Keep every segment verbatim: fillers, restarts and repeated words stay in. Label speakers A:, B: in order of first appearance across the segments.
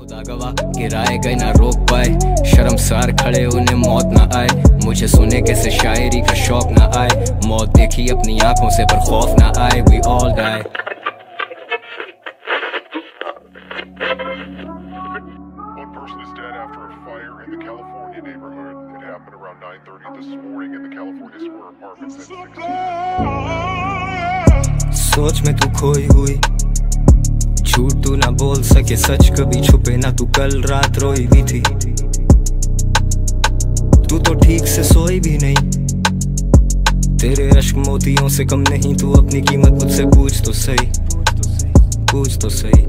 A: खुदा गवाह गिराए गए ना रोक पाए, शर्मसार खड़े उन्हें मौत ना आए। मुझे सुने कैसे शायरी का शौक ना आए, मौत देखी अपनी आंखों से पर खौफ ना आए। We all die।
B: One person is dead after a fire in the California neighborhood. It happened around nine thirty this morning in the California Square Apartments at sixteen.
C: सोच में तू खोई हुई, झूठ तू ना बोल सके, सच कभी छुपे ना, तू कल रात रोई भी थी। तू तो ठीक से सोई भी नहीं, तेरे अश्क मोतियों से कम नहीं। तू अपनी कीमत मुझसे पूछ तो सही, पूछ तो सही।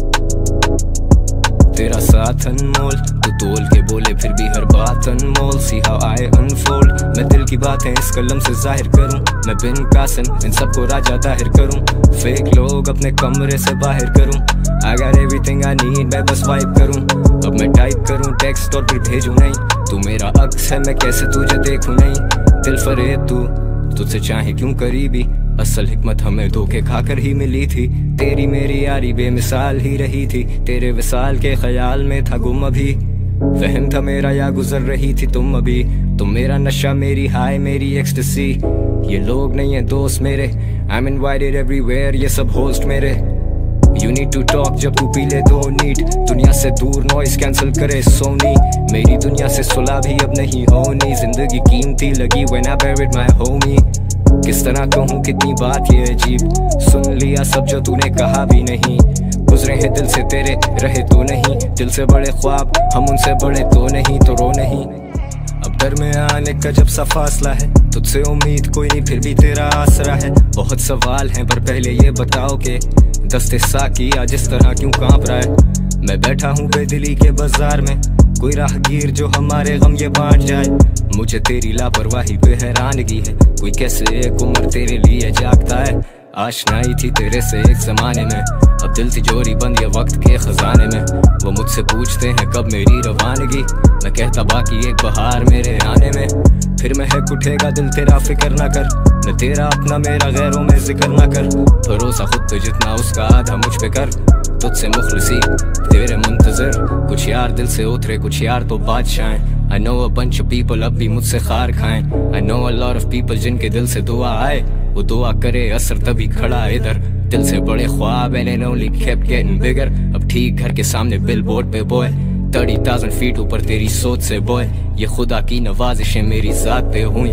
C: तेरा साथ अनमोल, तू तोल के बोले फिर भी हर बात अनमोल। सी हाउ आई अनफोल्ड, मैं दिल की बातें इस कलम से जाहिर करूं, मैं बिन कासन इन सबको राजा दाहिर करूं। फेक लोग अपने कमरे से बाहर करूं, I got everything I need, मैं बस वाइब करूं। अब मैं टाइप करूं टेक्स्ट और फिर भेजूं नहीं, तू मेरा अक्स है मैं कैसे तुझे देखूं नहीं। दिल फरेब तू, तुझसे चाहे क्यों करीबी, असल हिकमत हमें धोखे खाकर ही मिली थी। तेरी मेरी यारी बेमिसाल ही रही थी, तेरे विसाल के ख्याल में था गुम अभी। फहम था मेरा या गुजर रही थी तुम अभी, तुम मेरा नशा मेरी हाय मेरी एक्सटेसी। ये लोग नहीं है दोस्त मेरे, I'm invited everywhere, ये सब होस्ट मेरे। You need to talk जब तू पी ले दो नीट, दुनिया से दूर नॉइस कैंसिल करे सोनी। मेरी दुनिया से सुलह भी अब नहीं होनी, जिंदगी कीमती लगी when I buried my homie। किस तरह कहूँ कितनी बात ये अजीब, सुन लिया सब जो तूने कहा भी नहीं। गुजरे हैं दिल से तेरे रहे तो नहीं, दिल से बड़े ख्वाब हम उनसे बड़े तो नहीं, तो रो नहीं। अब दर में आने का जब सा फासला है, तुझसे उम्मीद कोई नहीं फिर भी तेरा आसरा है। बहुत सवाल हैं पर पहले ये बताओ कि दस्ते साकी आज इस तरह क्यों कांप रहा है। मैं बैठा हूँ बेदिली के बाजार में, कोई राहगीर जो हमारे गम ये बांट जाए। मुझे तेरी लापरवाही पे हैरानगी है, कोई कैसे एक उम्र तेरे लिए जागता है। आशनाई थी तेरे से एक जमाने में, अब दिल तिजोरी बंद ये वक्त के खजाने में। वो मुझसे पूछते हैं कब मेरी रवानगी, मैं कहता बाकी एक बहार मेरे आने में। फिर महक उठेगा दिल तेरा फिक्र ना कर, मैं तेरा अपना मेरा गैरों में जिक्र ना कर। भरोसा खुद पे जितना उसका आधा मुझ पे कर, तुझसे मुखलिसी तेरे मुंतजर। कुछ यार दिल से उतरे कुछ यार तो बादशाह। I know a bunch of people अब भी मुझसे खार खाएं, I know a lot of people जिनके दिल से दुआ आए। वो दुआ करे असर तभी खड़ा इधर, दिल से बड़े ख्वाब and it only kept getting bigger। अब ठीक घर के सामने बिलबोर्ड पे बॉय, थर्टी थाउजेंड फीट ऊपर तेरी सोच से बॉय। ये खुदा की नवाजिशें मेरी जात पे हुई,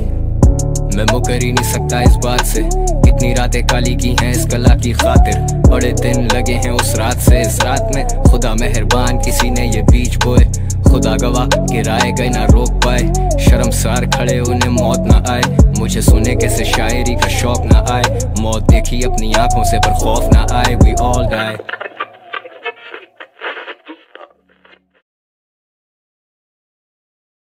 C: मैं मुकर ही नहीं सकता इस बात से। कितनी रातें काली की हैं इस कला की खातिर, बड़े दिन लगे हैं उस रात से इस रात में। खुदा मेहरबान किसी ने ये बीच बोए, खुदा गवाह गिराए गए ना रोक पाए, शर्मसार खड़े उन्हें मौत ना आए। मुझे सुने कैसे शायरी का शौक ना आए, मौत देखी अपनी आंखों से पर खौफ ना आए। We all die।